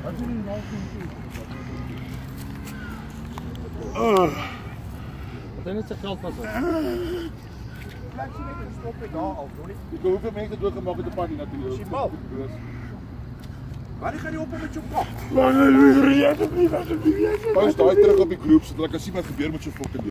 Wat doen die nou doen? Wat is het geld was op? Blijf je met een stop daar al, hoor. Hoeveel mensen doorgemaakt met de party natuurlijk? Simal. Waar ga je op met je kop? Pas daar terug op die groep, zodat ik kan zien wat gebeur met zo'n fucking